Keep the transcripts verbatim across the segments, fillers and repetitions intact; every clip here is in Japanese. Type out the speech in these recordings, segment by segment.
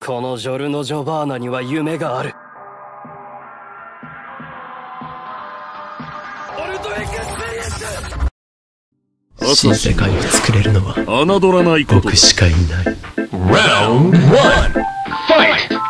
このジョルノ・ジョバーナには夢がある。 新世界を作れるのは侮らないこと僕しかいない。 Round one, fight!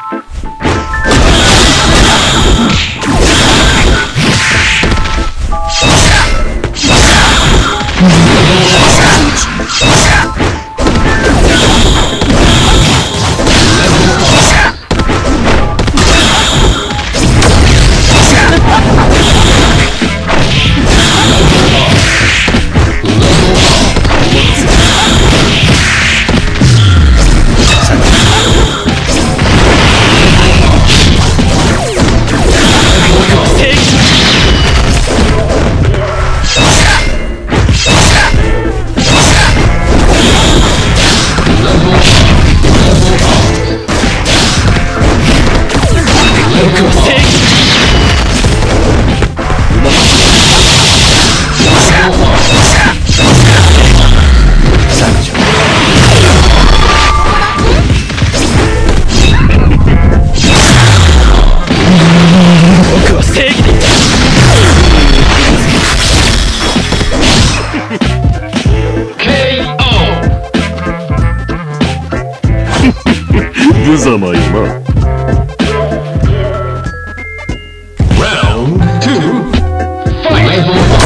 無様よな。Round two, fight!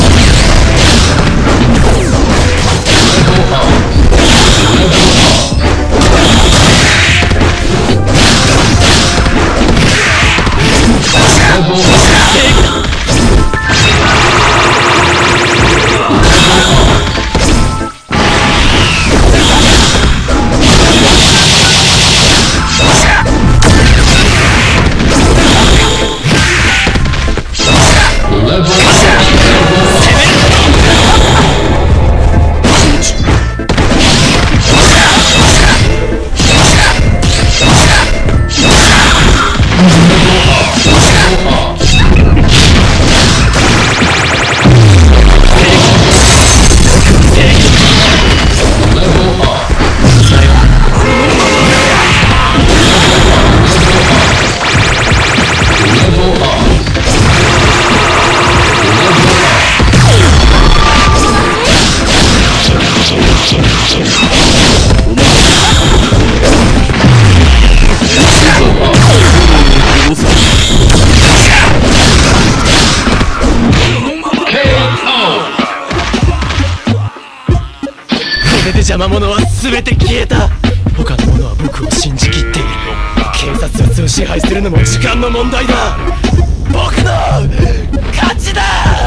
邪魔者は全て消えた。他の者は僕を信じきっている。警察を支配するのも時間の問題だ。僕の勝ちだ。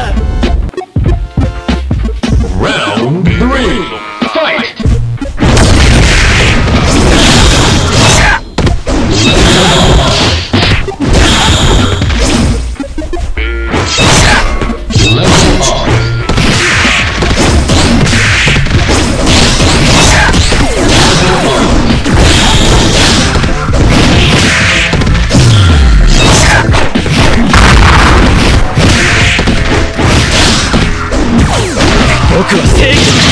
Round three, fight! 僕は正義だ。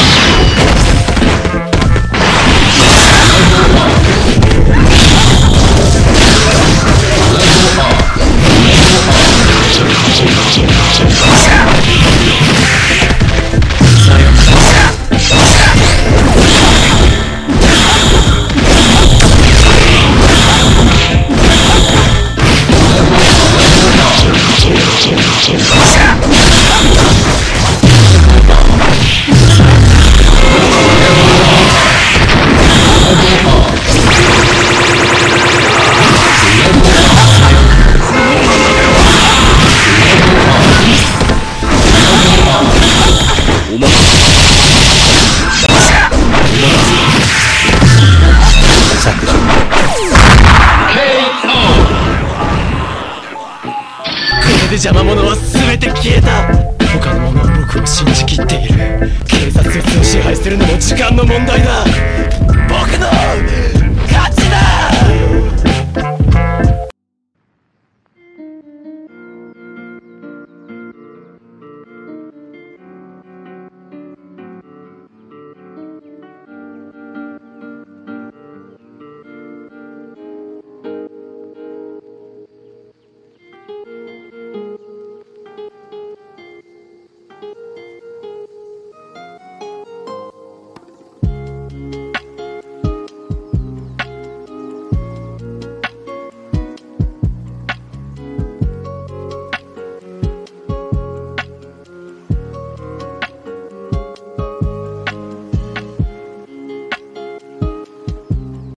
邪魔者は全て消えた。他の者は僕を信じきっている。警察を支配するのも時間の問題だ。僕の勝ちだ。